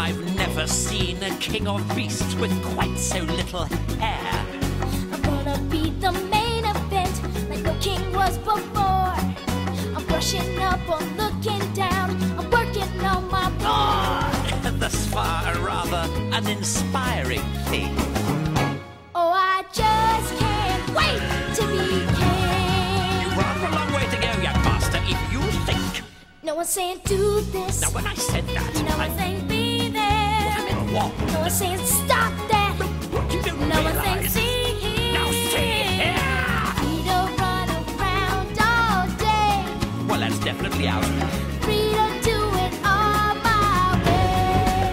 I've never seen a king of beasts with quite so little hair. I'm gonna be the main event, like no king was before. I'm brushing up or looking down, I'm working on my roar. Thus far, a rather uninspiring thing. Oh, I just can't wait to be king. You've rather a long way to go, young master, if you think. No one's saying do this. Now, when I said that, No one's saying be there. I meant what? No one's saying stop that. What you don't No one's saying realize. see here. Now see here. Free to run around all day. Well, that's definitely out. Free to do it all my way.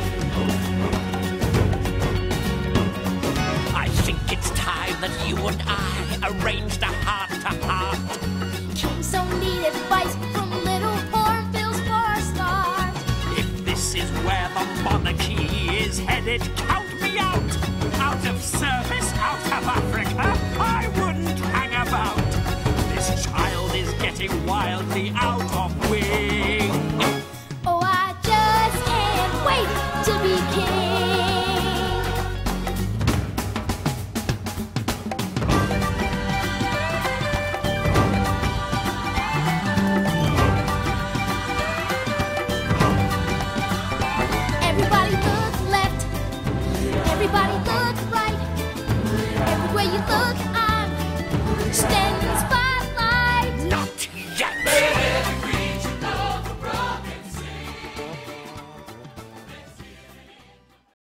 I think it's time that you and I arranged a heart-to-heart. Kings don't need advice from little hornbills for a start. If this is where the monarchy is headed, count me out. Out of service, out of Africa, I wouldn't hang about. This child is getting wildly out